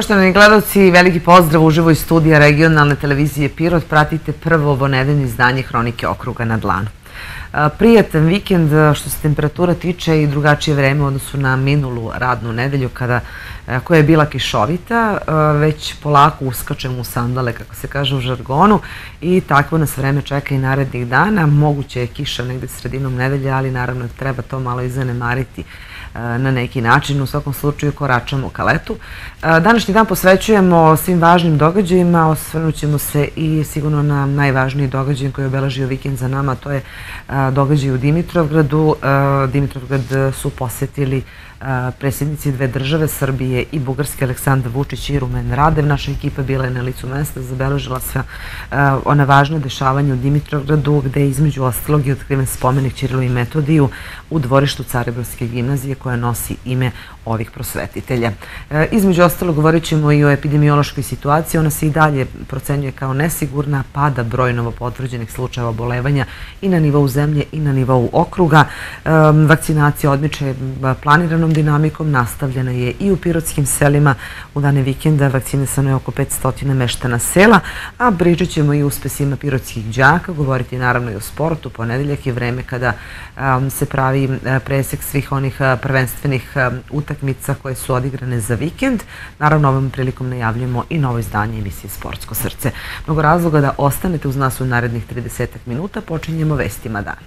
Poštovani gledalci, veliki pozdrav uživo iz studija regionalne televizije Pirot. Pratite prvo ovonedeljno izdanje Hronike okruga na dlanu. Prijatan vikend što se temperatura tiče i drugačije vreme u odnosu na minulu radnu nedelju koja je bila kišovita. Već polako uskačemo u sandale, kako se kaže u žargonu, i takvo nas vreme čeka i narednih dana. Moguće je kiša negde sredinom nedelje, ali naravno treba to malo i zanemariti na neki način. U svakom slučaju koračamo ka letu. Današnji dan posvećujemo svim važnim događajima, osvrnut ćemo se i sigurno na najvažniji događaj koji je obeležio vikend za nama, to je događaj u Dimitrovgradu. Dimitrovgrad su posetili predsjednici dve države, Srbije i Bugarske, Aleksandar Vučić i Rumen Radev. Naša ekipa bila je na licu mesta, zabeležila sve ona važna dešavanja u Dimitrovgradu, gde je između ostalog i otkriven spomenik Ćirilu i Metodiju u dvorištu Caribrovske gimnazije koja nosi ime ovih prosvetitelja. Između ostalog govorit ćemo i o epidemiološkoj situaciji. Ona se i dalje procenjuje kao nesigurna, pada broj novopotvrđenih slučajeva obolevanja i na nivou zemlje i na nivou okruga. Vakcinacija odmiče planiranom dinamikom, nastavljena je i u pirotskim selima. U dane vikenda vakcinisano je oko 500 meštana sela, a pričat ćemo i o uspesima pirotskih đaka, govoriti naravno i o sportu. Ponedeljak je vreme kada se pravi presek svih onih prvenstvenih utakmica koje su odigrane za vikend. Naravno, ovom prilikom najavljujemo i novo izdanje emisije Sportsko srce. Mnogo razloga da ostanete uz nas u narednih 30 minuta. Počinjemo vestima dana.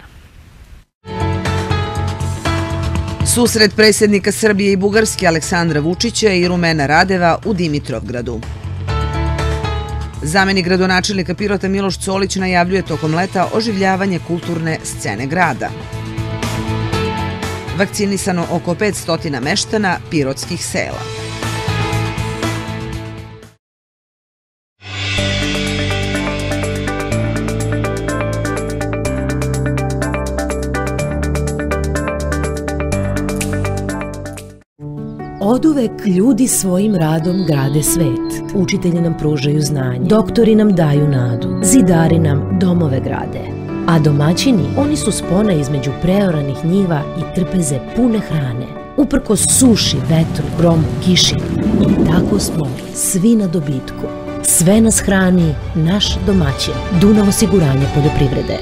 Susret predsjednika Srbije i Bugarske Aleksandra Vučića i Rumena Radeva u Dimitrovgradu. Zamenik gradonačelnika Pirota Miloš Colić najavljuje tokom leta oživljavanje kulturne scene grada. Vakcinisano oko 500 meštana pirotskih sela. Oduvek ljudi svojim radom grade svet. Učitelji nam pružaju znanje, doktori nam daju nadu, zidari nam domove grade. A domaćini, oni su spona između preoranih njiva i trpeze pune hrane. Uprkos suši, vetru, gromu, kiši. I tako smo svi na dobitku. Sve nas hrani naš domaćin, Dunav osiguranje poljoprivrede.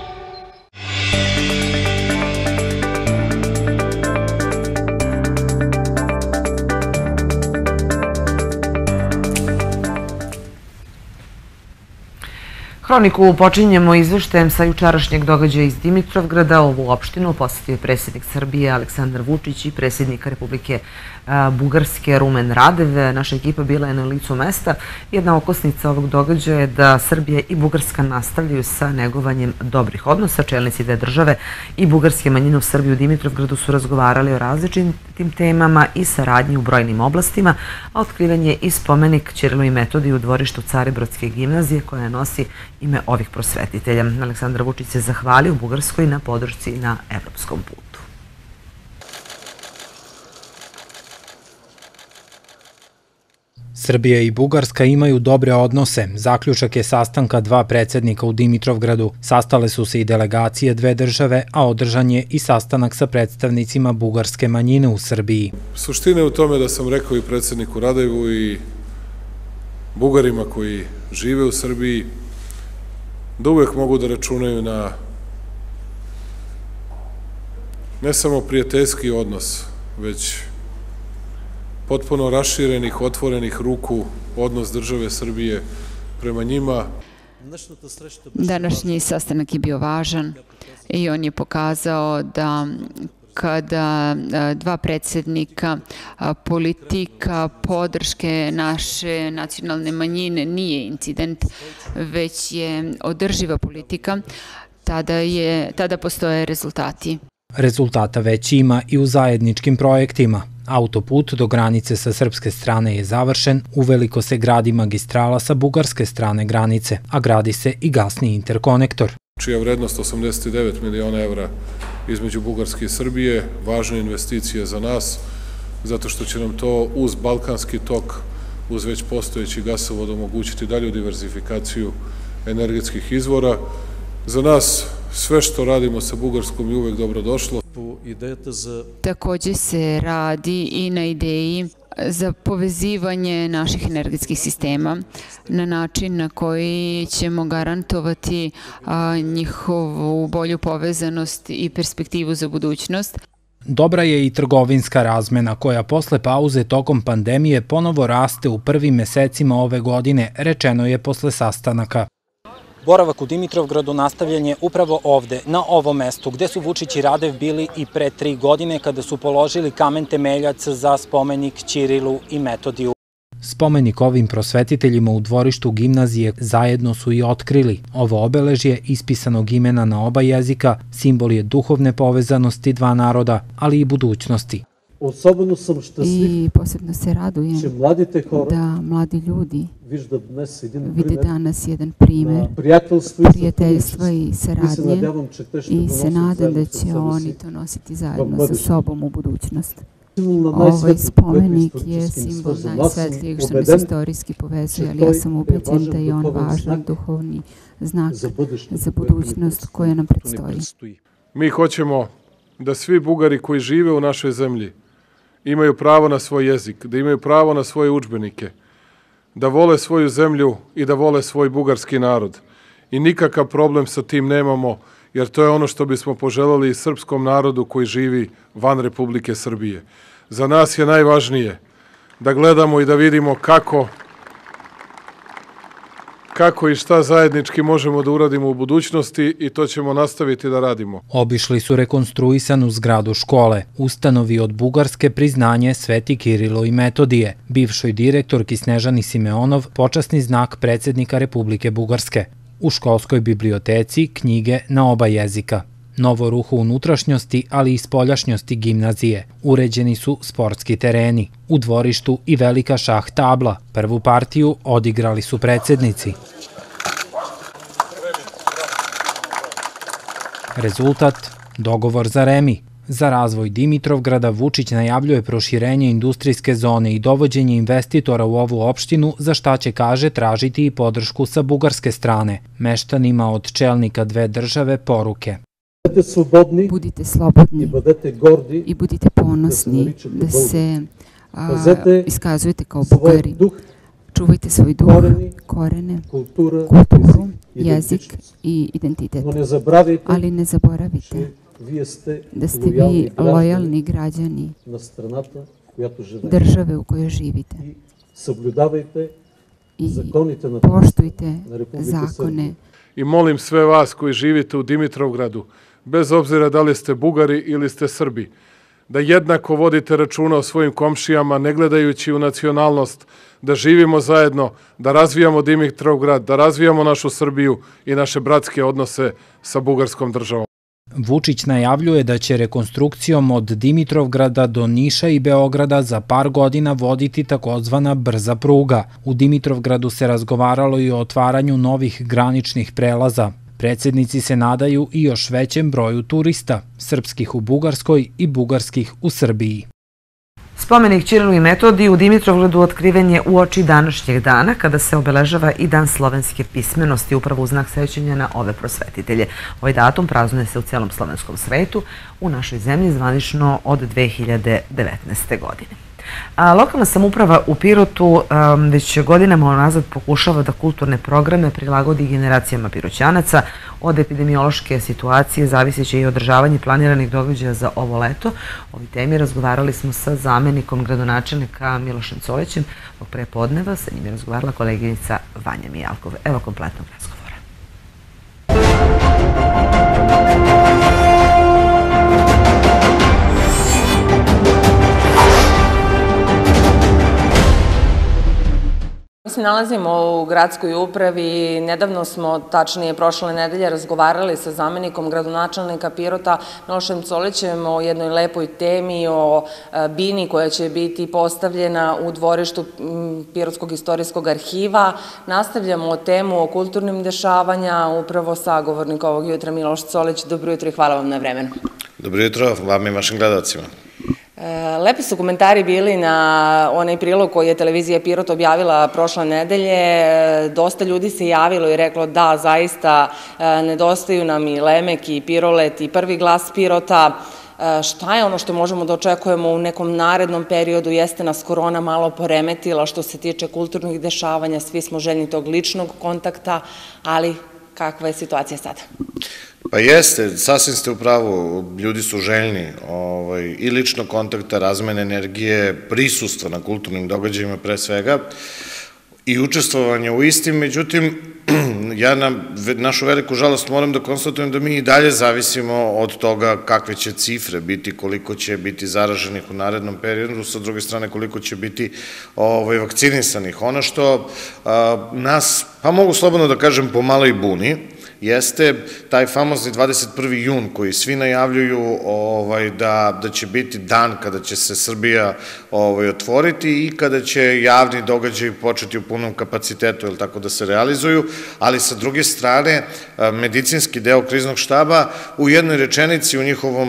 Hroniku počinjemo izveštajem sa jučerašnjeg događaja iz Dimitrovgrada. Ovu opštinu posetio je predsjednik Srbije Aleksandar Vučić i predsjednik Republike Bugarske Rumen Radev. Naša ekipa bila je na licu mesta. Jedna okosnica ovog događaja je da Srbija i Bugarska nastavljaju sa negovanjem dobrih odnosa. Čelnici dve države i bugarske manjine u Srbiji u Dimitrovgradu su razgovarali o različitim temama i saradnji u brojnim oblastima, a otkriven je i spomenik Ćirilu i Metodiju u dvorištu Caribrovske gimnazije koja nosi ime ovih prosvetitelja. Aleksandar Vučić se zahvalio Bugarskoj na podršci na evropskom putu. Srbija i Bugarska imaju dobre odnose. Zaključak je sastanka dva predsjednika u Dimitrovgradu. Sastale su se i delegacije dve države, a održan je i sastanak sa predstavnicima bugarske manjine u Srbiji. Suština je u tome da sam rekao i predsjedniku Radevu i Bugarima koji žive u Srbiji da uvek mogu da računaju na ne samo prijateljski odnos, već potpuno raširenih, otvorenih ruku odnos države Srbije prema njima. Današnji sastanak je bio važan i on je pokazao da kada dva predsjednika politika podrške naše nacionalne manjine nije incident, već je održiva politika, tada postoje rezultati. Rezultata već ima i u zajedničkim projektima. Autoput do granice sa srpske strane je završen, uveliko se gradi magistrala sa bugarske strane granice, a gradi se i gasni interkonektor. Čija vrednost 89 miliona evra između Bugarske i Srbije, važna investicija za nas, zato što će nam to uz Balkanski tok, uz već postojeći gasovod omogućiti dalju diverzifikaciju energetskih izvora. Za nas sve što radimo sa Bugarskom je uvek dobro došlo. Takođe se radi i na ideji za povezivanje naših energetskih sistema na način na koji ćemo garantovati njihovu bolju povezanost i perspektivu za budućnost. Dobra je i trgovinska razmena koja posle pauze tokom pandemije ponovo raste u prvim mesecima ove godine, rečeno je posle sastanaka. Boravak u Dimitrovgradu nastavljen je upravo ovde, na ovom mestu, gde su Vučić i Radev bili i pre 3 godine kada su položili kamen temeljac za spomenik Ćirilu i Metodiju. Spomenik ovim prosvetiteljima u dvorištu gimnazije zajedno su i otkrili. Ovo obeležje ispisanog imena na oba jezika simbol je duhovne povezanosti dva naroda, ali i budućnosti. I posebno se radujem da mladi ljudi vide danas jedan primer prijateljstva i saradnje i se nadam da će oni to nositi zajedno sa sobom u budućnost. Ovaj spomenik je simbol najsvetlijeg što nas istorijski povezuje, ali ja sam ubeđen da je on važan duhovni znak za budućnost koja nam predstoji. Mi hoćemo da svi Bugari koji žive u našoj zemlji imaju pravo na svoj jezik, da imaju pravo na svoje udžbenike, da vole svoju zemlju i da vole svoj bugarski narod. I nikakav problem sa tim nemamo, jer to je ono što bismo poželeli i srpskom narodu koji živi van Republike Srbije. Za nas je najvažnije da gledamo i da vidimo kako i šta zajednički možemo da uradimo u budućnosti i to ćemo nastaviti da radimo. Obišli su rekonstruisanu zgradu škole, ustanovi od Bugarske priznanje Sveti Kirilo i Metodije, bivšoj direktorki Snežani Simeonov, počasni znak predsjednika Republike Bugarske. U školskoj biblioteci knjige na oba jezika. Novo ruho unutrašnjosti, ali i spoljašnjosti gimnazije. Uređeni su sportski tereni. U dvorištu i velika šah tabla. Prvu partiju odigrali su predsjednici. Rezultat, dogovor za remi. Za razvoj Dimitrovgrada Vučić najavljuje proširenje industrijske zone i dovođenje investitora u ovu opštinu, za šta će, kaže, tražiti i podršku sa bugarske strane. Meštanima od čelnika dve države poruke. Budite slobodni i budite ponosni da se iskazujete kao Bugari. Čuvajte svoj duh, korene, kulturu, jezik i identitet. Ali ne zaboravite da ste vi lojalni građani države u kojoj živite i poštujte zakone. I molim sve vas koji živite u Dimitrovgradu, bez obzira da li ste Bugari ili ste Srbi, da jednako vodite računa o svojim komšijama, ne gledajući u nacionalnost, da živimo zajedno, da razvijamo Dimitrovgrad, da razvijamo našu Srbiju i naše bratske odnose sa bugarskom državom. Vučić najavljuje da će rekonstrukcijom od Dimitrovgrada do Niša i Beograda za par godina voditi takozvana brza pruga. U Dimitrovgradu se razgovaralo i o otvaranju novih graničnih prelaza. Predsjednici se nadaju i još većem broju turista, srpskih u Bugarskoj i bugarskih u Srbiji. Spomenik Ćirilu i Metodiji u Dimitrovgradu otkriven je uoči današnjeg dana kada se obeležava i Dan slovenske pismenosti, upravo u znak sećanja na ove prosvetitelje. Ovaj datum praznuje se u cijelom slovenskom svetu, u našoj zemlji zvanično od 2019. godine. Lokalna samouprava u Pirotu već godinama unazad pokušava da kulturne programe prilagodi generacijama Piroćanaca. Od epidemiološke situacije zavisit će i održavanje planiranih događaja za ovo leto. O ovoj temi razgovarali smo sa zamenikom gradonačelnika Milošem Colećem. Ovog prepodneva sa njim je razgovarala koleginica Vanja Mijalkov. Evo kompletnog razgovora. Mi se nalazimo u gradskoj upravi. Nedavno smo, tačnije prošle nedelje, razgovarali sa zamenikom gradonačelnika Pirota Milošem Colećem o jednoj lepoj temi, o bini koja će biti postavljena u dvorištu Pirotskog istorijskog arhiva. Nastavljamo temu o kulturnim dešavanja, upravo sagovornik ovog jutra Miloš Coleć. Dobro jutro i hvala vam na vremenu. Dobro jutro vam i vašim gledalcima. Lepi su komentari bili na onaj prilog koji je televizija Pirot objavila prošle nedelje. Dosta ljudi se javilo i reklo da, zaista nedostaju nam i Lemek i Pirolet i Prvi glas Pirota. Šta je ono što možemo da očekujemo u nekom narednom periodu? Jeste nas korona malo poremetila što se tiče kulturnih dešavanja, svi smo željni tog ličnog kontakta, ali kakva je situacija sada? Pa jeste, sasvim ste u pravu, ljudi su željni i ličnog kontakta, razmene energije, prisustva na kulturnim događajima pre svega i učestvovanje u istim, međutim, ja na našu veliku žalost moram da konstatujem da mi i dalje zavisimo od toga kakve će cifre biti, koliko će biti zaraženih u narednom periodu, sa druge strane koliko će biti vakcinisanih. Ono što nas, pa mogu slobodno da kažem, pomalo i buni, jeste taj famozni 21. jun koji svi najavljuju da će biti dan kada će se Srbija otvoriti i kada će javni događaj početi u punom kapacitetu, ili tako da se realizuju, ali sa druge strane medicinski deo kriznog štaba u jednoj rečenici u njihovom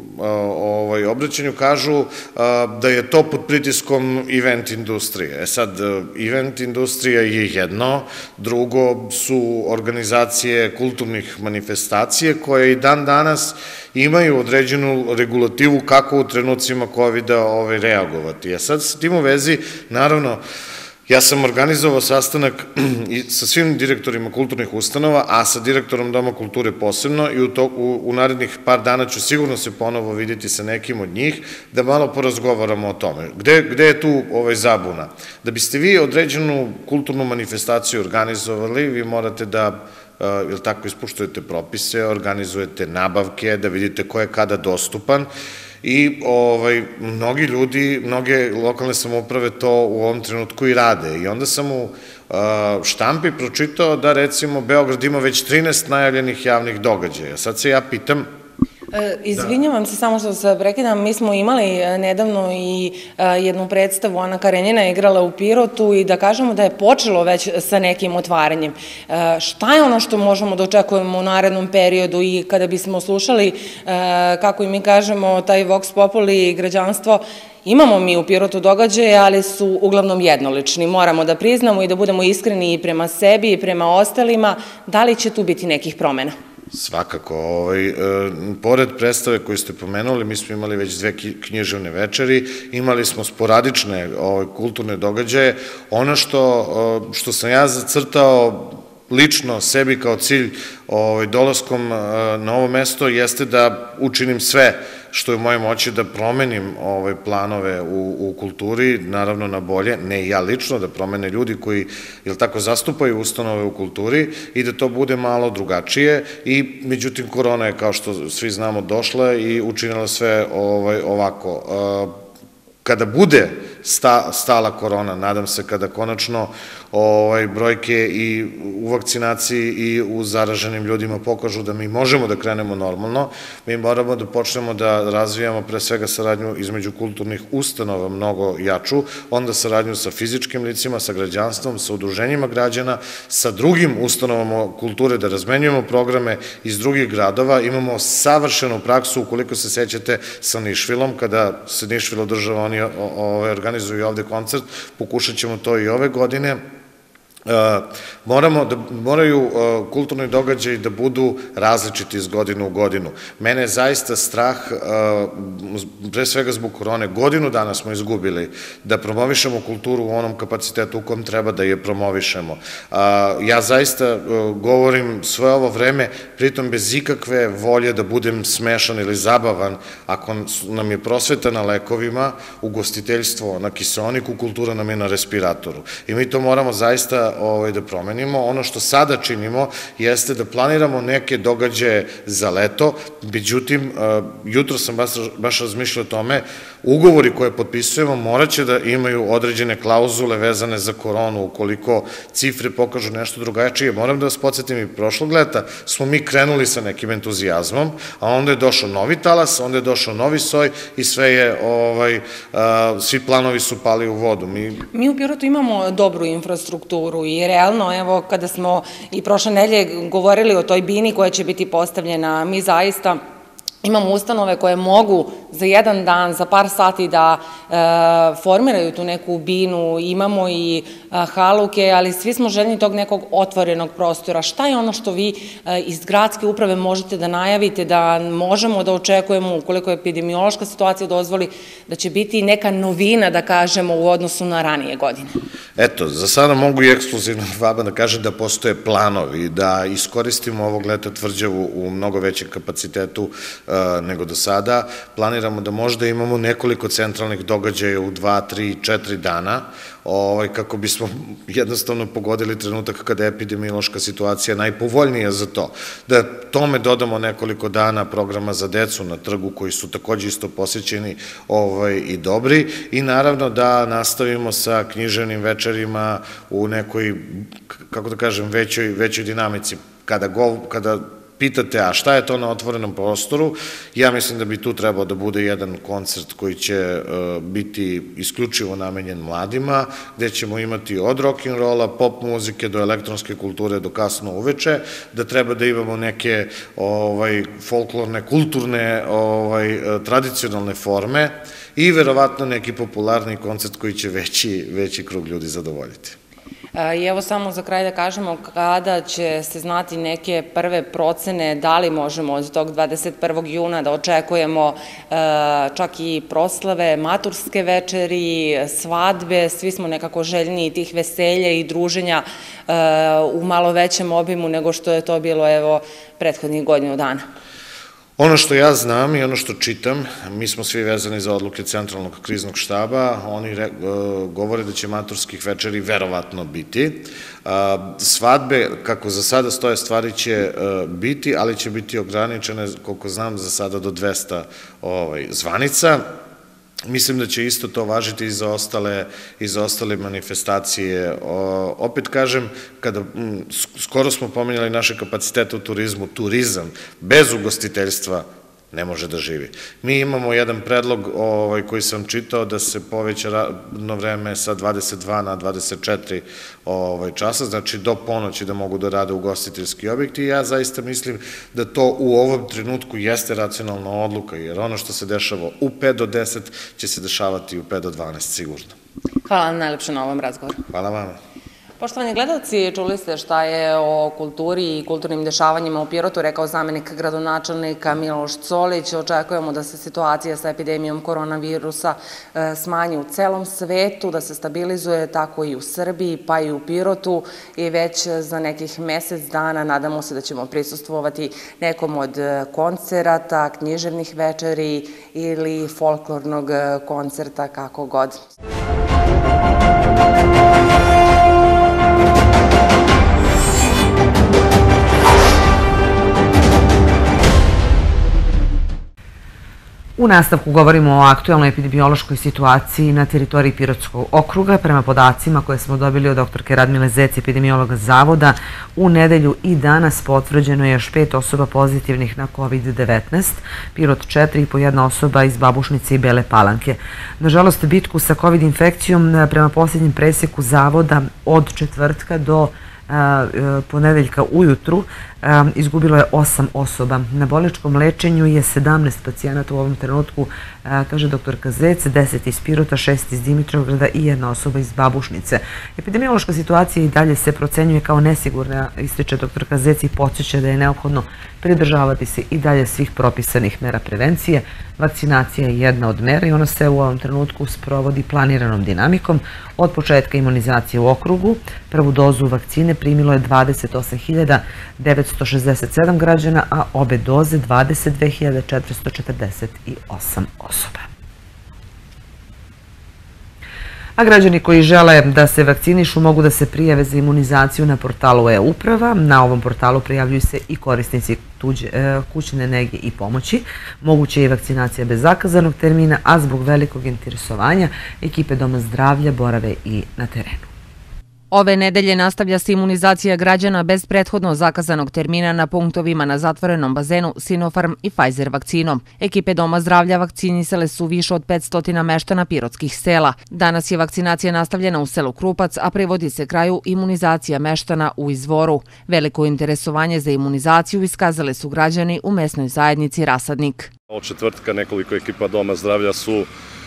obraćanju kažu da je to pod pritiskom event industrije. Sad, event industrija je jedno, drugo su organizacije kulturnih manifestacije koje i dan danas imaju određenu regulativu kako u trenucima COVID-a reagovati. Sad, s tim u vezi, naravno, ja sam organizovao sastanak sa svim direktorima kulturnih ustanova, a sa direktorom Doma kulture posebno i u narednih par dana ću sigurno se ponovo vidjeti sa nekim od njih da malo porazgovaramo o tome. Gde je tu zabuna? Da biste vi određenu kulturnu manifestaciju organizovali, vi morate da ili tako ispuštujete propise, organizujete nabavke, da vidite ko je kada dostupan i mnogi ljudi, mnoge lokalne samouprave to u ovom trenutku i rade i onda sam u štampi pročitao da recimo Beograd ima već 13 najavljenih javnih događaja. Sad se ja pitam... Izvinjavam se samo što se prekidam, mi smo imali nedavno i jednu predstavu, Ana Karenjina je igrala u Pirotu i da kažemo da je počelo već sa nekim otvaranjem. Šta je ono što možemo da očekujemo u narednom periodu i kada bismo slušali, kako i mi kažemo, taj Vox Populi i građanstvo, imamo mi u Pirotu događaje, ali su uglavnom jednolični. Moramo da priznamo i da budemo iskreni i prema sebi i prema ostalima. Da li će tu biti nekih promena? Svakako. Pored predstave koju ste pomenuli, mi smo imali već 2 književne večeri, imali smo sporadične kulturne događaje. Ono što sam ja zacrtao lično sebi kao cilj dolaskom na ovo mesto jeste da učinim sve što je u mojoj moći da promenim planove u kulturi, naravno na bolje, ne i ja lično, da promene ljudi koji, ili tako, zastupaju ustanove u kulturi i da to bude malo drugačije i, međutim, korona je, kao što svi znamo, došla i učinila sve ovako. Kada bude stala korona, nadam se kada konačno brojke i u vakcinaciji i u zaraženim ljudima pokažu da mi možemo da krenemo normalno, mi moramo da počnemo da razvijamo pre svega saradnju između kulturnih ustanova mnogo jaču, onda saradnju sa fizičkim licima, sa građanstvom, sa udruženjima građana, sa drugim ustanovama kulture, da razmenjujemo programe iz drugih gradova. Imamo savršenu praksu, ukoliko se sećate, sa Nišvilom, kada se Nišvil održava, oni organizuju ovde koncert, pokušat ćemo to i ove godine. Moraju kulturni događaji da budu različiti iz godine u godinu. Mene je zaista strah, pre svega zbog korone, godinu dana smo izgubili da promovišemo kulturu u onom kapacitetu u kom treba da je promovišemo. Ja zaista govorim sve ovo vreme, pritom bez ikakve volje da budem smešan ili zabavan. Ako nam je prosveta na lekovima, ugostiteljstvo na kiseoniku, kultura nam je na respiratoru. I mi to moramo zaista da promenimo. Ono što sada činimo jeste da planiramo neke događaje za leto, međutim, jutro sam baš razmišljao o tome, ugovori koje potpisujemo morat će da imaju određene klauzule vezane za koronu, ukoliko cifre pokažu nešto drugačije. Moram da vas podsjetim, i prošlog leta smo mi krenuli sa nekim entuzijazmom, a onda je došao novi talas, onda je došao novi soj i svi planovi su pali u vodu. Mi u Pirotu imamo dobru infrastrukturu i realno, evo, kada smo i prošle nedelje govorili o toj bini koja će biti postavljena, mi zaista imamo ustanove koje mogu za jedan dan, za par sati da formiraju tu neku binu, imamo i haluke, ali svi smo željni tog nekog otvorenog prostora. Šta je ono što vi iz gradske uprave možete da najavite, da možemo da očekujemo, ukoliko epidemiološka situacija dozvoli, da će biti neka novina, da kažemo, u odnosu na ranije godine? Eto, za sada mogu i ekskluzivno vama da kažem da postoje planovi, da iskoristimo ovog leta Tvrđavu u mnogo većem kapacitetu nego do sada. Planiramo da možda imamo nekoliko centralnih događaja u 2, 3, 4 dana, kako bismo jednostavno pogodili trenutak kada je epidemiološka situacija najpovoljnija za to. Da tome dodamo nekoliko dana programa za decu na trgu koji su takođe isto posjećeni i dobri i naravno da nastavimo sa književnim večerima u nekoj, kako da kažem, većoj dinamici. Kada pitate, a šta je to na otvorenom prostoru, ja mislim da bi tu trebao da bude jedan koncert koji će biti isključivo namenjen mladima, gde ćemo imati od rock'n'rolla, pop muzike do elektronske kulture do kasno uveče, da treba da imamo neke folklorne, kulturne, tradicionalne forme i verovatno neki popularni koncert koji će veći krug ljudi zadovoljiti. I evo samo za kraj da kažemo kada će se znati neke prve procene, da li možemo od tog 21. juna da očekujemo čak i proslave, maturske večeri, svadbe, svi smo nekako željni tih veselja i druženja u malo većem obimu nego što je to bilo evo prethodnih godinu dana. Ono što ja znam i ono što čitam, mi smo svi vezani za odluke Centralnog kriznog štaba, oni govore da će maturskih večeri verovatno biti. Svadbe, kako za sada stoje stvari, će biti, ali će biti ograničene, koliko znam, za sada do 200 zvanica. Mislim da će isto to važiti i za ostale manifestacije. Opet kažem, skoro smo pominjali naše kapacitete u turizmu, turizam bez ugostiteljstva ne može da živi. Mi imamo jedan predlog koji sam čitao da se poveća radno vreme sa 22 na 24 časa, znači do ponoći da mogu da rade ugostiteljski objekti i ja zaista mislim da to u ovom trenutku jeste racionalna odluka, jer ono što se dešava u 5 do 10 će se dešavati u 5 do 12 sigurno. Hvala vam najlepše na ovom razgovoru. Hvala vam. Poštovani gledalci, čuli ste šta je o kulturi i kulturnim dešavanjima u Pirotu rekao zamenik gradonačelnika Miloš Colić. Očekujemo da se situacija sa epidemijom koronavirusa smanji u celom svetu, da se stabilizuje tako i u Srbiji, pa i u Pirotu i već za nekih mesec dana nadamo se da ćemo prisustvovati nekom od koncerata, književnih večeri ili folklornog koncerta, kako god. U nastavku govorimo o aktuelnoj epidemiološkoj situaciji na teritoriji Pirotskog okruga. Prema podacima koje smo dobili od doktorke Radmile Zec, epidemiologa Zavoda, u nedelju i danas potvrđeno je još 5 osoba pozitivnih na COVID-19, Pirot 4 i po jedna osoba iz Babušnice i Bele Palanke. Nažalost, bitku sa COVID infekcijom prema posljednjem preseku Zavoda od četvrtka do ponedeljka ujutru izgubilo je 8 osoba. Na bolničkom lečenju je 17 pacijenata u ovom trenutku, kaže doktorka Zec, 10 iz Pirota, 6 iz Dimitrovgrada i jedna osoba iz Babušnice. Epidemiološka situacija i dalje se procenjuje kao nesigurna, ističe doktorka Zec i podsjeća da je neophodno pridržavati se i dalje svih propisanih mera prevencije. Vakcinacija je jedna od mera i ona se u ovom trenutku sprovodi planiranom dinamikom. Od početka imunizacije u okrugu prvu dozu vakcine primilo je 28.967 građana, a obe doze 22.448 osoba. A građani koji žele da se vakcinišu mogu da se prijave za imunizaciju na portalu e-uprava. Na ovom portalu prijavljuju se i korisnici kućne nege i pomoći. Moguće je i vakcinacija bez zakazanog termina, a zbog velikog interesovanja ekipe Doma zdravlja borave i na terenu. Ove nedelje nastavlja se imunizacija građana bez prethodno zakazanog termina na punktovima na zatvorenom bazenu Sinopharm i Pfizer vakcinom. Ekipe Doma zdravlja vakcinisale su više od 500 meštana pirotskih sela. Danas je vakcinacija nastavljena u selu Krupac, a privodi se kraju imunizacija meštana u Izvoru. Veliko interesovanje za imunizaciju iskazali su građani u mesnoj zajednici Rasadnik. Od četvrtka nekoliko ekipa Doma zdravlja su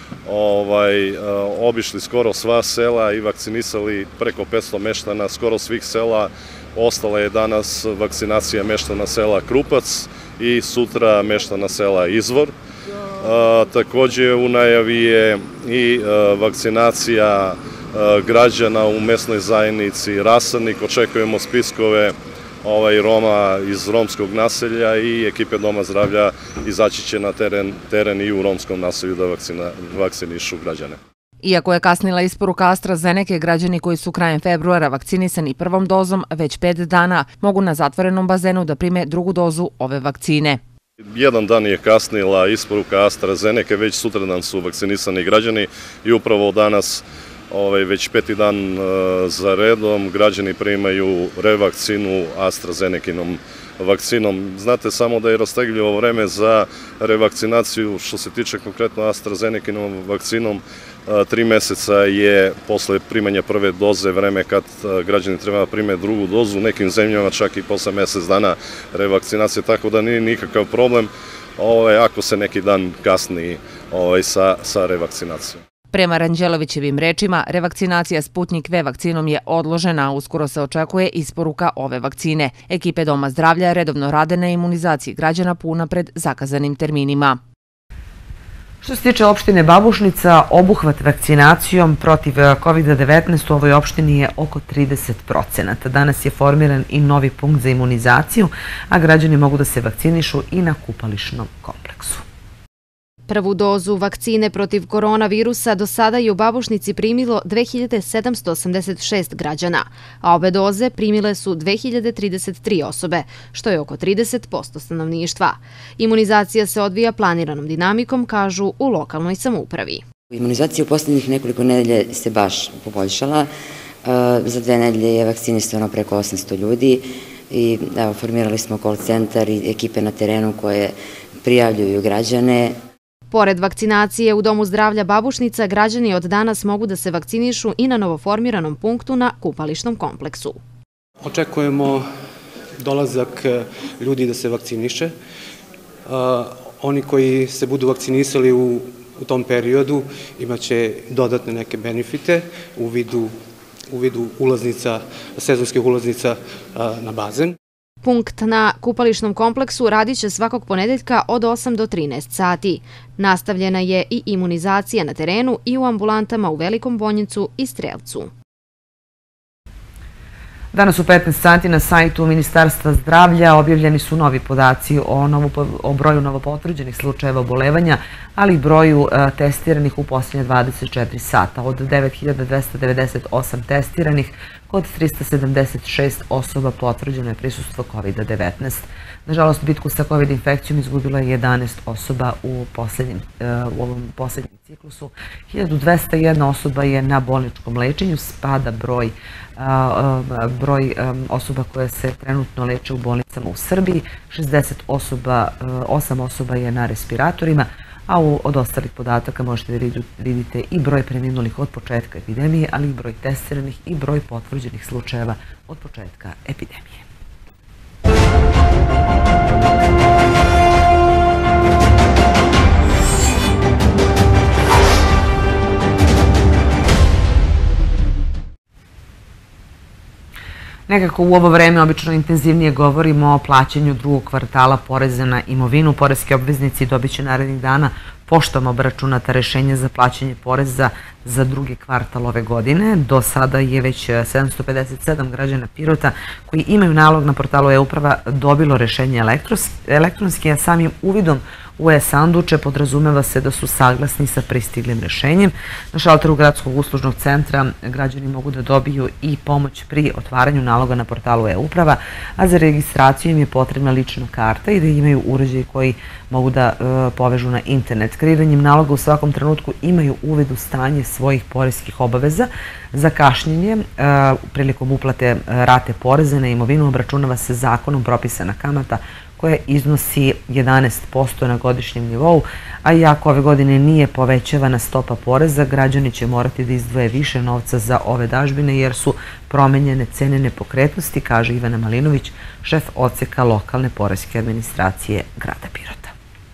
obišli skoro sva sela i vakcinisali preko 500 meštana skoro svih sela. Ostala je danas vakcinacija meštana sela Krupac i sutra meštana sela Izvor. Takođe u najavi je i vakcinacija građana u mesnoj zajednici Rasadnik. Očekujemo spiskove Roma iz romskog naselja i ekipe Doma zdravlja izaći će na teren i u romskom naselju da vakcinišu građane. Iako je kasnila isporuka AstraZeneca, građani koji su krajem februara vakcinisani prvom dozom već 5 dana mogu na zatvorenom bazenu da prime drugu dozu ove vakcine. Jedan dan je kasnila isporuka AstraZeneca, već sutradan su vakcinisani građani i upravo danas već 5. dan za redom građani primaju revakcinu AstraZenekinom vakcinom. Znate samo da je rastegljivo vreme za revakcinaciju što se tiče konkretno AstraZenekinom vakcinom. 3 meseca je posle primanja prve doze vreme kad građani treba da prime drugu dozu, u nekim zemljama čak i posle mesec dana revakcinacije, tako da nije nikakav problem ako se neki dan kasni sa revakcinacijom. Prema Ranđelovićevim rečima, revakcinacija Sputnik V vakcinom je odložena, a uskoro se očekuje isporuka ove vakcine. Ekipe Doma zdravlja redovno rade na imunizaciji građana unapred zakazanim terminima. Što se tiče opštine Babušnica, obuhvat vakcinacijom protiv COVID-19 u ovoj opštini je oko 30%. Danas je formiran i novi punkt za imunizaciju, a građani mogu da se vakcinišu i na kupališnom kompleksu. Prvu dozu vakcine protiv koronavirusa do sada je u Babušnici primilo 2786 građana, a obe doze primile su 2033 osobe, što je oko 30% stanovništva. Imunizacija se odvija planiranom dinamikom, kažu u lokalnoj samoupravi. Imunizacija u posljednjih nekoliko nedelje se baš poboljšala. Za 2 nedelje je vakcinisano preko 800 ljudi i formirali smo call centar i ekipe na terenu koje prijavljuju građane. Pored vakcinacije u Domu zdravlja Babušnica, građani od danas mogu da se vakcinišu i na novoformiranom punktu na kupališnom kompleksu. Očekujemo dolazak ljudi da se vakciniše. Oni koji se budu vakcinisali u tom periodu imaće dodatne neke benefite u vidu ulaznica, sezonskih ulaznica na bazen. Punkt na kupališnom kompleksu radit će svakog ponedeljka od 8 do 13 sati. Nastavljena je i imunizacija na terenu i u ambulantama u Velikom Bonjicu i Strelcu. Danas u 15 sati na sajtu Ministarstva zdravlja objavljeni su novi podaci o broju novopotvrđenih slučajeva obolevanja, ali i broju testiranih u posljednje 24 sata. Od 9298 testiranih, kod 376 osoba potvrđeno je prisustvo COVID-19. Nažalost, bitku sa COVID infekcijom izgubilo je 11 osoba u ovom posljednjem ciklusu. 1201 osoba je na bolničkom lečenju, spada broj osoba koje se trenutno leče u bolnicama u Srbiji. 8 osoba je na respiratorima, a od ostalih podataka možete da vidite i broj preminulih od početka epidemije, ali i broj testiranih i broj potvrđenih slučajeva od početka epidemije. Nekako u ovo vreme obično intenzivnije govorimo o plaćanju drugog kvartala poreza na imovinu. Poreski obveznici dobit će narednih dana poštom obračunata rešenja za plaćanje poreza za drugi kvartal ove godine. Do sada je već 757 građana Pirota koji imaju nalog na portalu e-uprava dobilo rešenje elektronski, a samim uvidom u e-sanduče podrazumeva se da su saglasni sa pristiglim rešenjem. Na šalteru Gradskog uslužnog centra građani mogu da dobiju i pomoć pri otvaranju naloga na portalu e-uprava, a za registraciju im je potrebna lična karta i da imaju uređaj koji mogu da povežu na internet. pred kreiranjem naloga u svakom trenutku imaju uvid u stanje svojih poreskih obaveza. Za kašnjenje prilikom uplate rate poreza na imovinu obračunava se zakonom propisana kamata koja iznosi 11% na godišnjem nivou, a iako ove godine nije povećavana stopa poreza, građani će morati da izdvoje više novca za ove dažbine jer su promenjene cene nepokretnosti, kaže Ivana Malinović, šef odseka lokalne poreske administracije grada Pirota.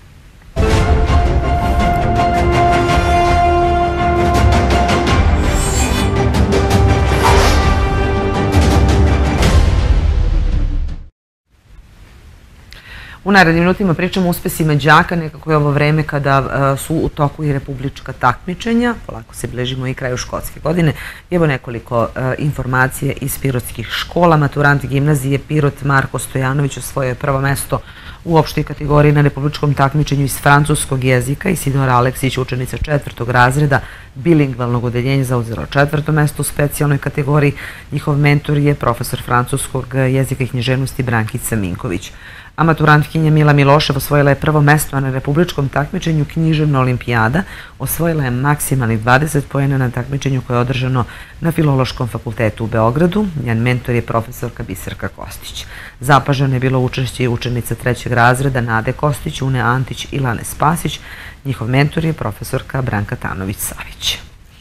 U narednim minutima pričamo o uspesima đaka, nekako je ovo vreme kada su u toku i republička takmičenja, polako se bližimo i kraju školske godine. Evo nekoliko informacije iz pirotskih škola. Maturant gimnazije Pirot Marko Stojanović osvojio je prvo mesto u opštoj kategoriji na republičkom takmičenju iz francuskog jezika. Isidora Aleksić, učenica 4. razreda bilingvalnog odeljenja, zauzela 4. mesto u specijalnoj kategoriji. Njihov mentor je profesor francuskog jezika i književnosti Brankica Minković. A maturantkinja Mila Milošev osvojila je prvo mesto na republičkom takmičenju Književna olimpijada. Osvojila je maksimalnih 20 poena na takmičenju koje je održano na Filološkom fakultetu u Beogradu. Njen mentor je profesorka Biserka Kostić. Zapaženo je bilo učešće i učenica 3. razreda Nade Kostić, Une Antić i Lane Spasić. Njihov mentor je profesorka Branka Tanović-Savić.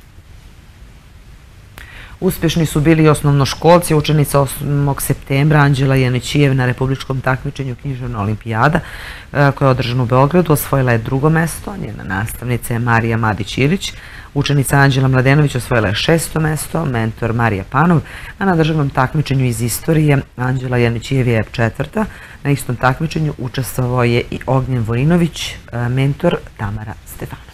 Uspješni su bili i osnovnoškolci. Učenica 8. septembra Anđela Janićijev na republičkom takmičenju Književna olimpijada koja je održana u Beogradu osvojila je drugo mesto. Njena nastavnica je Marija Madić-Ilić. Učenica Anđela Mladenović osvojila je 6. mesto, mentor Marija Panov, a na državnom takmičenju iz istorije Anđela Janićijev je 4. Na istom takmičenju učestvovao je i Ognjen Vojinović, mentor Tamara Stefanović.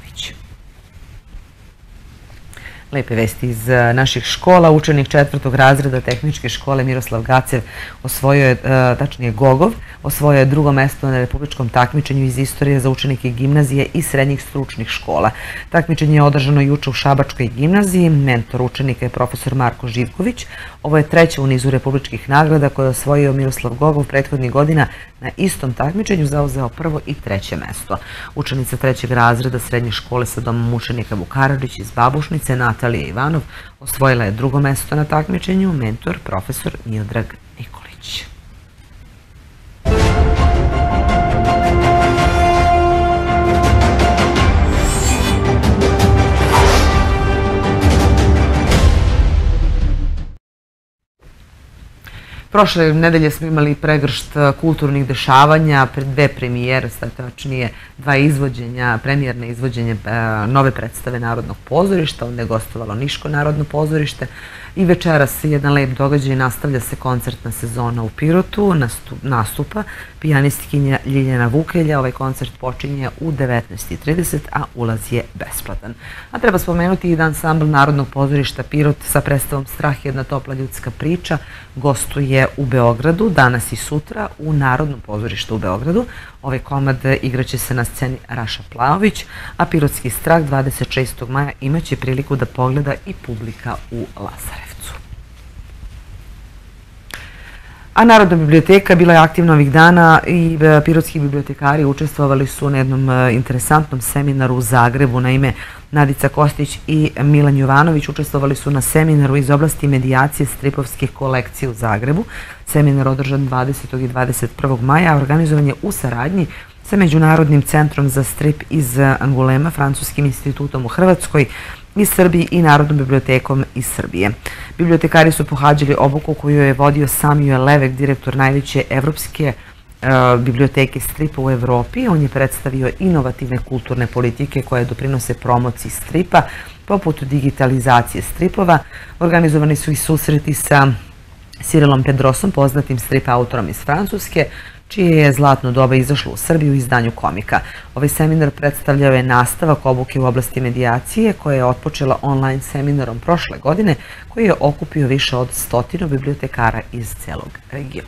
Lepe vesti iz naših škola. Učenik 4. razreda tehničke škole Miroslav Gacev osvojio je, tačnije Gogov, osvojio je drugo mesto na republičkom takmičenju iz istorije za učenike gimnazije i srednjih stručnih škola. Takmičenje je održano juče u Šabačkoj gimnaziji. Mentor učenika je profesor Marko Živković. Ovo je treće u nizu republičkih nagrada koje je osvojio Miroslav Gogov prethodnih godina. Na istom takmičenju zauzeo prvo i treće mesto. Učenica 3. razreda srednje škole sa domom učenika Vukarađić iz Babušnice, Natalija Ivanov, osvojila je drugo mesto na takmičenju, mentor profesor Miodrag Nikolić. Prošle nedelje smo imali pregršt kulturnih dešavanja, dve premijere, tačnije dva izvođenja, premijerne izvođenje nove predstave Narodnog pozorišta, onda je gostovalo Niško Narodno pozorište i večeras jedan lep događaj, nastavlja se koncertna sezona u Pirotu, nastupa pijanistkinja Ljiljana Vukelja. Ovaj koncert počinje u 19:30, a ulaz je besplatan. A treba spomenuti i da ansambl Narodnog pozorišta Pirot sa predstavom Strah, jedna topla ljudska priča gostuje u Beogradu danas i sutra u Narodnom pozorištu u Beogradu. Ovaj komad igraće se na sceni Raša Plaović, a Pirotski strah 26. maja imaće priliku da pogleda i publika u Lazarevcu. A Narodna biblioteka bila je aktivna ovih dana i pirotski bibliotekari učestvovali su na jednom interesantnom seminaru u Zagrebu. Naime, Nadica Kostić i Milan Jovanović učestvovali su na seminaru iz oblasti medijacije stripovskih kolekcija u Zagrebu. Seminar održan 20. i 21. maja, organizovan je u saradnji sa Međunarodnim centrom za strip iz Angulema, Francuskim institutom u Hrvatskoj iz Srbiji i Narodnom bibliotekom iz Srbije. Bibliotekari su pohađali obuku koju je vodio Samuel Levek, direktor najveće evropske biblioteke stripa u Evropi. On je predstavio inovativne kulturne politike koje doprinose promociji stripa, poput digitalizacije stripova. Organizovani su i susreti sa Cyrilom Pedrosom, poznatim strip autorom iz Francuske, čije je Zlatno doba izašlo u Srbiji u izdanju komika. Ovaj seminar predstavljao je nastavak obuke u oblasti medijacije koja je otpočela online seminarom prošle godine, koji je okupio više od 100 bibliotekara iz celog regiona.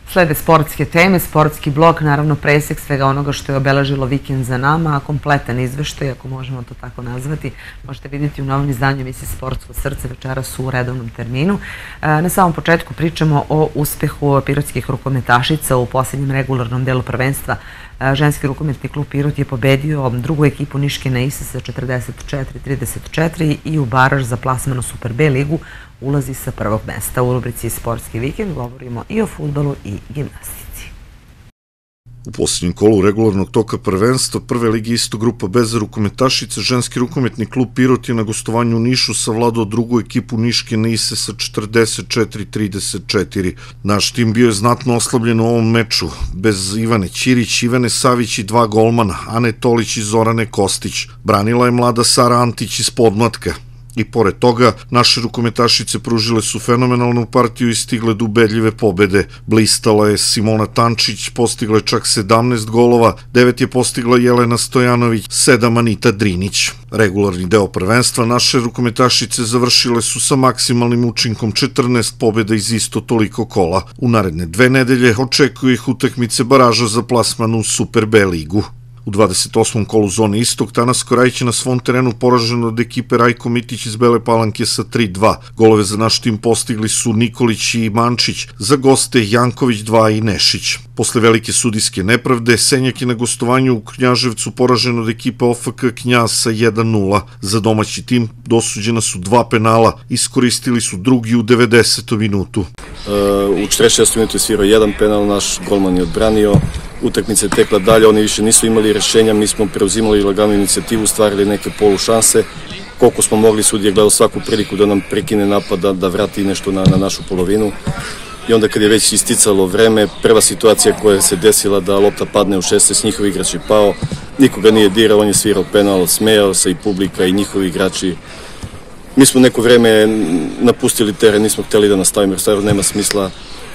Slede sportske teme, sportski blok, naravno presek svega onoga što je obeležilo vikend za nama, a kompletan izveštaj, ako možemo to tako nazvati, možete vidjeti u novom izdanju emisije Sportsko srce večeras u redovnom terminu. Na samom početku pričamo o uspehu pirotskih rukometašica u posljednjem regularnom delu prvenstva. Ženski rukometni klub Pirot je pobedio drugu ekipu Niške Neise sa 44-34 i u baraž za plasman u Super B ligu ulazi sa prvog mesta. U rubrici Sportski vikend govorimo i o fudbalu i gimnastici. U posljednjem kolu regularnog toka prvenstva prve ligi isto grupa B za rukometašice, ženski rukometni klub Pirot je na gostovanju u Nišu savladao drugu ekipu Niške Neise sa 44-34. Naš tim bio je znatno oslabljen u ovom meču, bez Ivane Ćirić, Ivane Savić i dva golmana, Ane Tolić i Zorane Kostić. Branila je mlada Sara Antić iz podmlatka. I pored toga, naše rukometašice pružile su fenomenalnu partiju i stigle do ubedljive pobede. Blistala je Simona Tančić, postigla je čak 17 golova, 9 je postigla Jelena Stojanović, 7 Anita Drinić. Regularni deo prvenstva naše rukometašice završile su sa maksimalnim učinkom 14 pobjeda iz isto toliko kola. U naredne 2 nedelje očekuju ih utakmice baraža za plasman u Super B ligu. U 28. kolu zone Istok Tanas Korajić je na svom terenu poražen od ekipe Rajko Mitić iz Bele Palanke sa 3-2. Golove za naš tim postigli su Nikolić i Mančić, za goste Janković 2 i Nešić. Posle velike sudijske nepravde, Senjak je na gostovanju u Knjaževcu poražen od ekipe OFK Knjaz sa 1-0. Za domaći tim dosuđena su 2 penala, iskoristili su drugi u 90. minutu. U 46. minutu je svirao 1 penal, naš golman je odbranio. Utakmica je tekla dalje, oni više nisu imali rešenja, mi smo preuzimali laganu inicijativu, stvarili neke polušanse. Koliko smo mogli, sudija je gledao svaku priliku da nam prekine napad, da vrati nešto na našu polovinu. I onda kad je već isticalo vreme, prva situacija koja se desila da lopta padne u 16, njihov igrač je pao, nikoga nije dirao, on je svirao penal, smejao se i publika i njihovi igrači. Mi smo neko vreme napustili teren, nismo hteli da nastavimo jer stvarno nema smisla.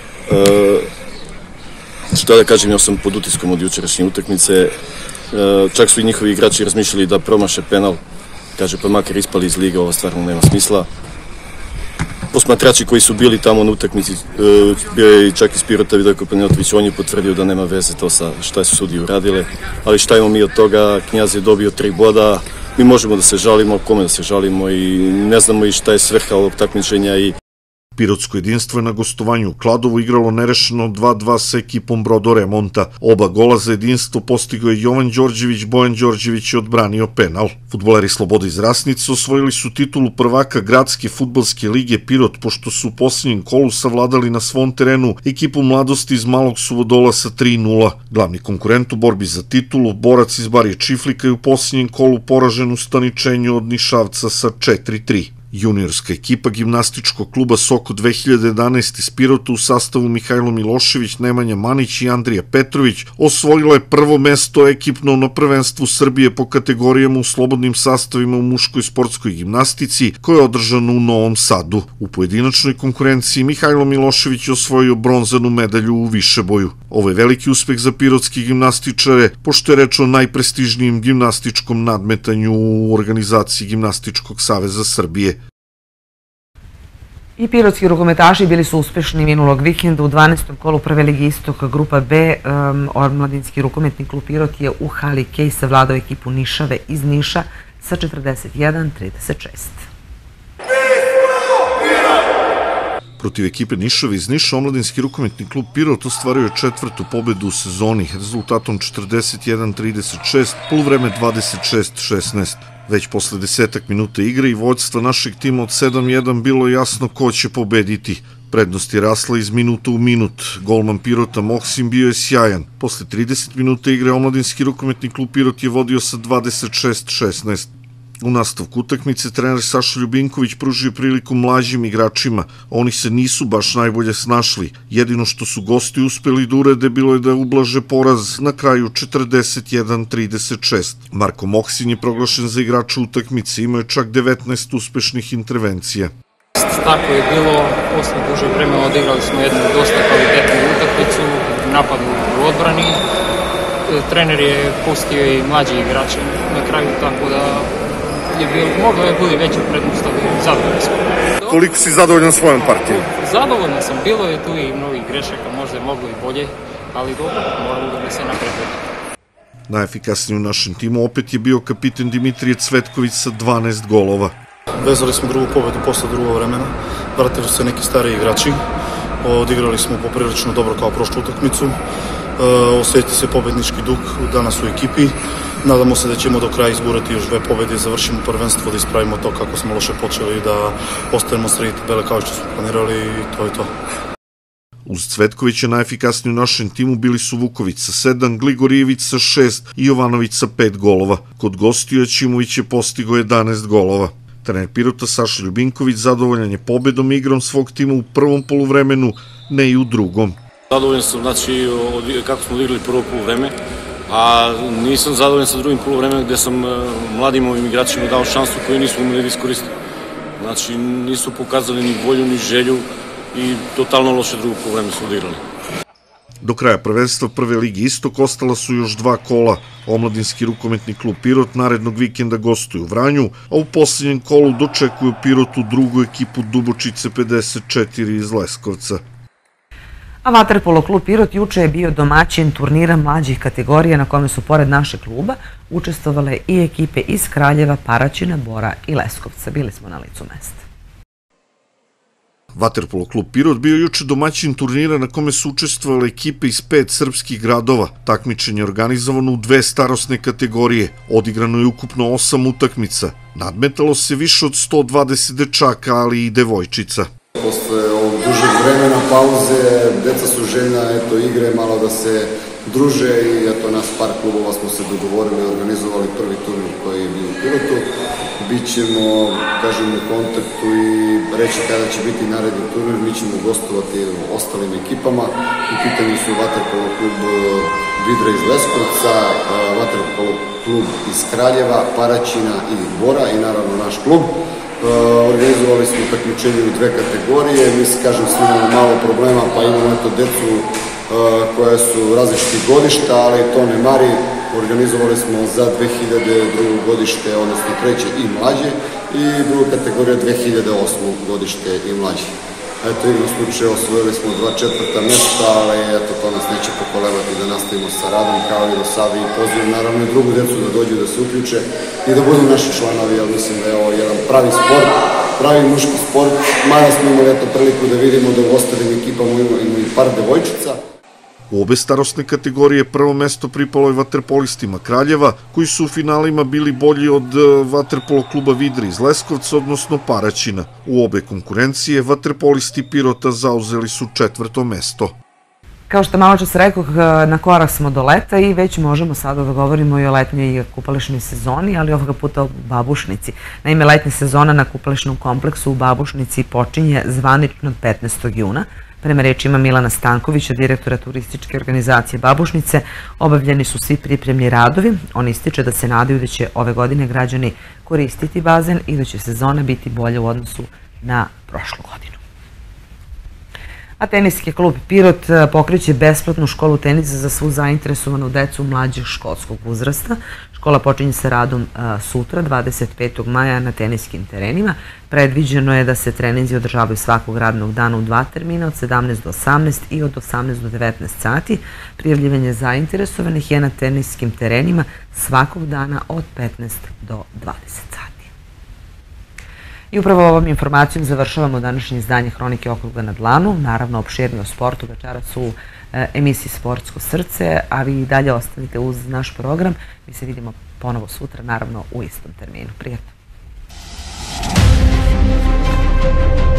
Što da kažem, ja sam pod utiskom od jučerašnje utakmice, čak su i njihovi igrači razmišljali da promaše penal, kaže pa makar ispali iz liga, ovo stvarno nema smisla. Posmatrači koji su bili tamo na utakmici, bio je čak iz Pirota Vidojko Panjotović, on je potvrdio da nema veze to sa šta su sudije uradile, ali šta imamo mi od toga, Knjaz je dobio 3 boda, mi možemo da se žalimo, kome da se žalimo i ne znamo i šta je svrha ovog takmičenja i Pirotsko jedinstvo je na gostovanju u Kladovu igralo nerešeno 2-2 sa ekipom Brodo Remonta. Oba gola za jedinstvo postigao je Jovan Đorđević, Bojan Đorđević je odbranio penal. Fudbaleri Slobode iz Rasnice osvojili su titulu prvaka Gradske fudbalske lige Pirot, pošto su u posljednjem kolu savladali na svom terenu ekipu Mladosti iz Malog Suvodola sa 3-0. Glavni konkurent u borbi za titulu, borac iz Barije Čiflika, je u posljednjem kolu poražen u staničenju od Nišavca sa 4-3. Juniorska ekipa gimnastičkog kluba Soko 2011 iz Pirota u sastavu Mihajlo Milošević, Nemanja Manić i Andrija Petrović osvojila je prvo mesto ekipno na prvenstvu Srbije po kategorijama u slobodnim sastavima u muškoj sportskoj gimnastici koje je održano u Novom Sadu. U pojedinačnoj konkurenciji Mihajlo Milošević je osvojio bronzanu medalju u višeboju. Ovo je veliki uspeh za pirotski gimnastičare, pošto je reč o najprestižnijem gimnastičkom nadmetanju u organizaciji Gimnastičkog saveza Srbije. I pirotski rukometaši bili su uspešni minulog vikenda u 12. kolu prve ligi Istok grupa B. Omladinski rukometni klub Pirot je u hali Kej savladao ekipu Nišave iz Niša sa 41-36. Protiv ekipe Nišave iz Niša, omladinski rukometni klub Pirot ostvario je 4. pobedu u sezoni, rezultatom 41-36, poluvreme 26-16. Već posle 10 minuta igre i vođstva našeg tima od 7-1 bilo je jasno ko će pobediti. Prednost je rasla iz minuta u minut. Golman Pirota Mohsin bio je sjajan. Posle 30 minuta igre omladinski rukometni klub Pirot je vodio sa 26-16. U nastavku utakmice trener Saša Ljubinković pružio priliku mlađim igračima. Oni se nisu baš najbolje snašli. Jedino što su gosti uspeli da urede bilo je da ublaže poraz na kraju 41-36. Marko Mohsin je proglašen za igrača utakmice, imao je čak 19 uspešnih intervencija. Tako je bilo, posle duže vremena odigrali smo jednu dosta kvalitetnu utakmicu, napad u odbrani. Trener je pustio i mlađi igrače na kraju, tako da moglo je biti veća prednost, ali zadovoljni smo. Koliko si zadovoljan svojom partijom? Zadovoljno sam, bilo je tu i mnogih grešaka, možda je moglo i bolje, ali dobro, moramo da se napredujemo. Najefikasniji u našem timu opet je bio kapiten Dimitrije Cvetković sa 12 golova. Vezali smo drugu pobedu posle drugog vremena, vratili su se neki stariji igrači, odigrali smo poprilično dobro kao prošlu utakmicu, osjeti se pobednički duh danas u ekipi, nadamo se da ćemo do kraja izgurati još 2 pobede, završimo prvenstvo, da ispravimo to kako smo loše počeli, da ostanemo sredi tabele kao što smo planirali i to je to. Uz Cvetkovića najefikasniji u našem timu bili su Vuković sa 7, Gligorijević sa 6 i Jovanović sa 5 golova. Kod gostiju Aćimović je postigao 11 golova. Trener Pirota Saša Ljubinković zadovoljan je pobedom i igrom svog tima u prvom poluvremenu, ne i u drugom. Zadovoljan sam, znači, kako smo odigrali prvo poluvreme, a nisam zadovoljan sa drugim poluvremenom gde sam mladim ovim igračima dao šansu koju nismo umeli da iskoristiti. Znači, nisu pokazali ni volju, ni želju i totalno loše drugo poluvreme su odigrali. Do kraja prvenstva Prve ligi Istok ostala su još 2 kola. Omladinski rukometni klub Pirot narednog vikenda gostuje u Vranju, a u posljednjem kolu dočekuju Pirotu drugu ekipu Dubočice 54 iz Leskovca. A vaterpolo klub Pirot juče je bio domaćin turnira mlađih kategorija na kome su pored našeg kluba učestvovale i ekipe iz Kraljeva, Paraćina, Bora i Leskovca. Bili smo na licu mesta. Vaterpolo klub Pirot bio juče domaćin turnira na kome su učestvovale ekipe iz 5 srpskih gradova. Takmičenje je organizovano u 2 starosne kategorije. Odigrano je ukupno 8 utakmica. Nadmetalo se više od 120 dečaka, ali i devojčica. Posle ovog dužeg vremena pauze, deca su željna igre, malo da se druže i nas par klubova smo se dogovorili i organizovali prvi turnir koji je bio u Pirotu. Bićemo, kažem, u kontaktu i reći kada će biti naredni turnir, mi ćemo gostovati ostalim ekipama. U pitanju su vaterpolo klub Vidra iz Leskovca, vaterpolo klub iz Kraljeva, Paraćina i Bora i naravno naš klub. Organizovali smo takmičenje u 2 kategorije, mi se, kažem, svi imamo malo problema, pa imamo decu koja su različitih godišta, ali to ne mari. Organizovali smo za 2002. godište, odnosno 3. i mlađe, i druga kategorija 2008. godište i mlađe. Igrom slučaja osvojili smo 2 četvrta mesta, ali to nas neće pokolebati da nastavimo sa radom kao i do sada i pozivam naravno i drugu decu da dođu da se uključe i da budu naši članovi, jer mislim da je ovo jedan pravi sport, pravi muški sport, mada smo imali priliku da vidimo da u ostalim ekipama imamo i par devojčica. U obe starosne kategorije prvo mesto pripalo je vaterpolistima Kraljeva, koji su u finalima bili bolji od vaterpolo kluba Vidra iz Leskovca, odnosno Paraćina. U obe konkurencije vaterpolisti Pirota zauzeli su 4. mesto. Kao što malo čas rekao, na korak smo do leta i već možemo sada da govorimo i o letnjoj kupališnoj sezoni, ali ovoga puta o Babušnici. Naime, letnja sezona na kupališnom kompleksu u Babušnici počinje zvanično 15. juna. Prema rečima Milana Stankovića, direktora turističke organizacije Babušnice, obavljeni su svi pripremni radovi. On ističe da se nadaju da će ove godine građani koristiti bazen i da će sezona biti bolja u odnosu na prošlu godinu. A teniski klub Pirot pokreće besplatnu školu tenisa za svu zainteresovanu decu mlađeg školskog uzrasta. Škola počinje sa radom sutra, 25. maja, na teniskim terenima. Predviđeno je da se treninzi održavaju svakog radnog dana u 2 termina, od 17 do 18 i od 18 do 19 sati. Prijavljivanje zainteresovanih je na teniskim terenima svakog dana od 15 do 20 sati. I upravo ovom informacijom završavamo današnje izdanje Hronike okruga na dlanu. Naravno, opširnije o sportu večeras u emisiji Sportsko srce, a vi i dalje ostanite uz naš program. Mi se vidimo ponovo sutra, naravno u istom terminu. Prijatno.